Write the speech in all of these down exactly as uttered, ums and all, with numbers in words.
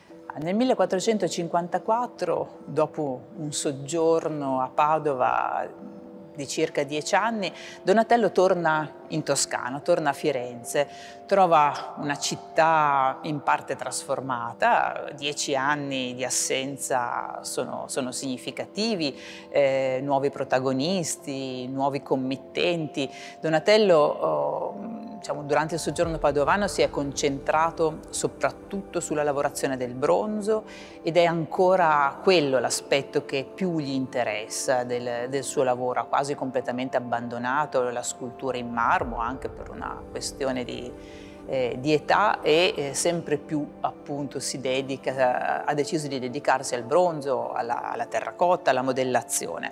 Nel millequattrocentocinquantaquattro, dopo un soggiorno a Padova di circa dieci anni, Donatello torna in Toscana, torna a Firenze, trova una città in parte trasformata. Dieci anni di assenza sono, sono significativi, eh, nuovi protagonisti, nuovi committenti. Donatello, oh, diciamo, durante il soggiorno padovano si è concentrato soprattutto sulla lavorazione del bronzo ed è ancora quello l'aspetto che più gli interessa del, del suo lavoro. Ha quasi completamente abbandonato la scultura in marmo, anche per una questione di, eh, di età, e eh, sempre più appunto si dedica, ha deciso di dedicarsi al bronzo, alla, alla terracotta, alla modellazione.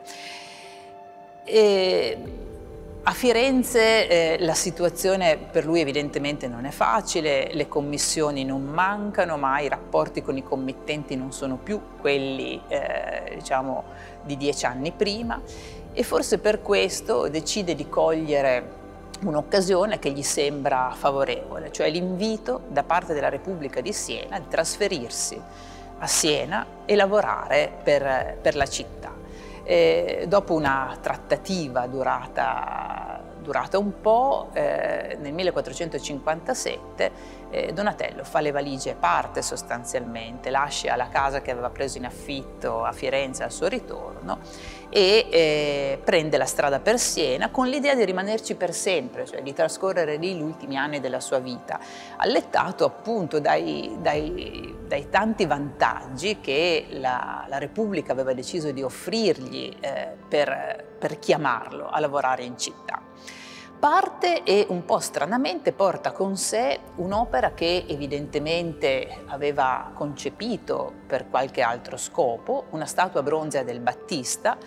E a Firenze eh, la situazione per lui evidentemente non è facile, le commissioni non mancano, ma i rapporti con i committenti non sono più quelli eh, diciamo di dieci anni prima, e forse per questo decide di cogliere un'occasione che gli sembra favorevole, cioè l'invito da parte della Repubblica di Siena di trasferirsi a Siena e lavorare per, per la città. E dopo una trattativa durata, durata un po', eh, nel millequattrocentocinquantasette eh, Donatello fa le valigie, parte sostanzialmente, lascia la casa che aveva preso in affitto a Firenze al suo ritorno e eh, prende la strada per Siena con l'idea di rimanerci per sempre, cioè di trascorrere lì gli ultimi anni della sua vita, allettato appunto dai, dai, dai tanti vantaggi che la, la Repubblica aveva deciso di offrirgli eh, per, per chiamarlo a lavorare in città. Parte e un po' stranamente porta con sé un'opera che evidentemente aveva concepito per qualche altro scopo, una statua bronzea del Battista,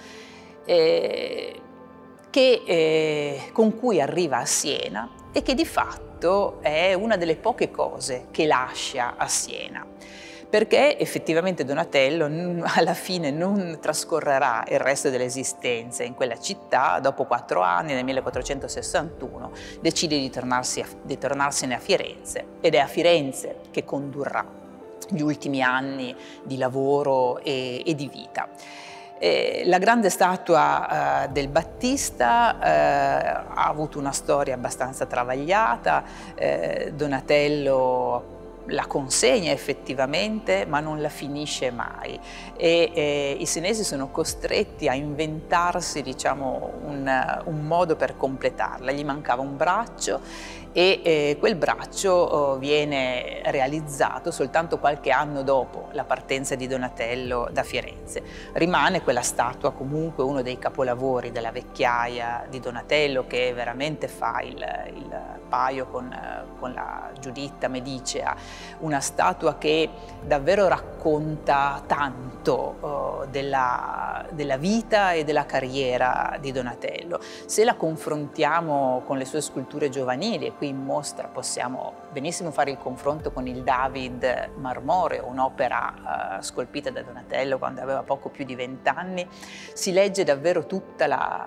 eh, che, eh, con cui arriva a Siena e che di fatto è una delle poche cose che lascia a Siena, perché effettivamente Donatello alla fine non trascorrerà il resto dell'esistenza in quella città. Dopo quattro anni, nel millequattrocentosessantuno, decide di, tornarsi a, di tornarsene a Firenze, ed è a Firenze che condurrà gli ultimi anni di lavoro e, e di vita. Eh, la grande statua eh, del Battista eh, ha avuto una storia abbastanza travagliata. eh, Donatello la consegna effettivamente, ma non la finisce mai, e eh, i senesi sono costretti a inventarsi, diciamo, un, un modo per completarla. Gli mancava un braccio e eh, quel braccio oh, viene realizzato soltanto qualche anno dopo la partenza di Donatello da Firenze. Rimane quella statua comunque uno dei capolavori della vecchiaia di Donatello, che veramente fa il, il paio con, con la Giuditta Medicea, una statua che davvero racconta tanto uh, della, della vita e della carriera di Donatello. Se la confrontiamo con le sue sculture giovanili, e qui in mostra possiamo benissimo fare il confronto con il David marmoreo, un'opera uh, scolpita da Donatello quando aveva poco più di vent'anni, si legge davvero tutta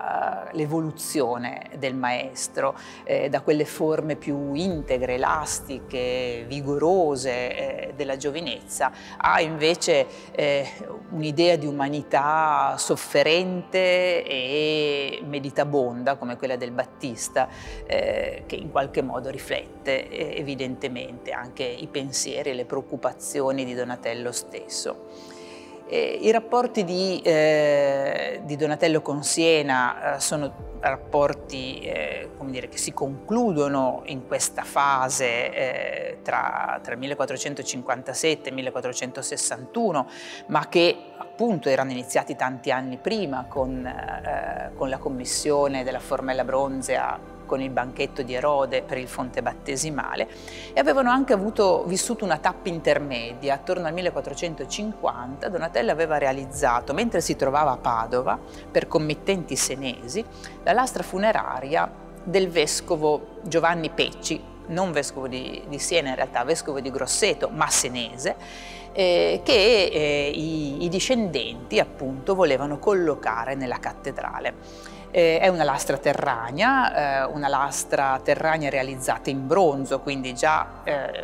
l'evoluzione del maestro, eh, da quelle forme più integre, elastiche, vigorose eh, della giovinezza, a invece eh, un'idea di umanità sofferente e meditabonda come quella del Battista, eh, che in qualche modo riflette eh, evidentemente anche i pensieri e le preoccupazioni di Donatello stesso. Eh, I rapporti di, eh, di Donatello con Siena eh, sono rapporti eh, come dire, che si concludono in questa fase eh, tra, tra il millequattrocentocinquantasette e il millequattrocentosessantuno, ma che appunto erano iniziati tanti anni prima con, eh, con la commissione della formella bronzea, con il banchetto di Erode per il fonte battesimale, e avevano anche avuto, vissuto una tappa intermedia. Attorno al millequattrocentocinquanta Donatello aveva realizzato, mentre si trovava a Padova per committenti senesi, la lastra funeraria del vescovo Giovanni Pecci, non vescovo di, di Siena in realtà, vescovo di Grosseto, ma senese, eh, che eh, i, i discendenti appunto volevano collocare nella cattedrale. Eh, è una lastra terragna, eh, una lastra terragna realizzata in bronzo, quindi già eh,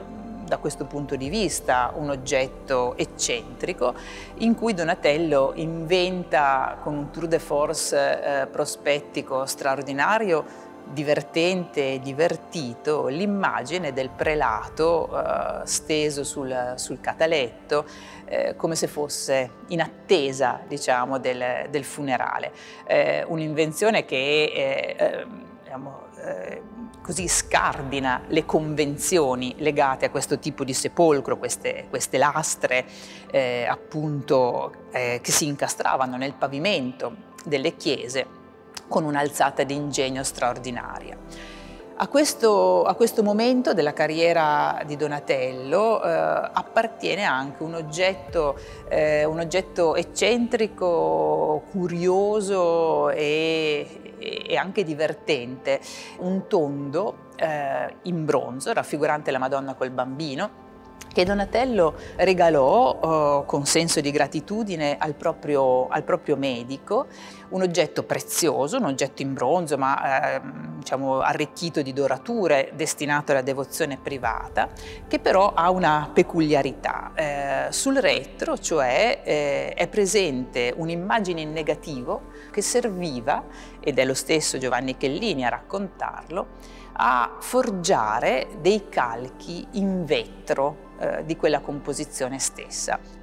da questo punto di vista un oggetto eccentrico in cui Donatello inventa con un tour de force eh, prospettico straordinario, divertente e divertito, l'immagine del prelato eh, steso sul, sul cataletto eh, come se fosse in attesa, diciamo, del, del funerale. Eh, un'invenzione che eh, eh, diciamo, eh, così scardina le convenzioni legate a questo tipo di sepolcro, queste, queste lastre eh, appunto eh, che si incastravano nel pavimento delle chiese con un'alzata di ingegno straordinaria. A questo, a questo momento della carriera di Donatello eh, appartiene anche un oggetto, eh, un oggetto eccentrico, curioso e, e anche divertente, un tondo eh, in bronzo raffigurante la Madonna col bambino, che Donatello regalò eh, con senso di gratitudine al proprio, al proprio medico, un oggetto prezioso, un oggetto in bronzo ma eh, diciamo arricchito di dorature, destinato alla devozione privata, che però ha una peculiarità. Eh, sul retro, cioè, eh, è presente un'immagine in negativo che serviva, ed è lo stesso Giovanni Chellini a raccontarlo, a forgiare dei calchi in vetro eh, di quella composizione stessa.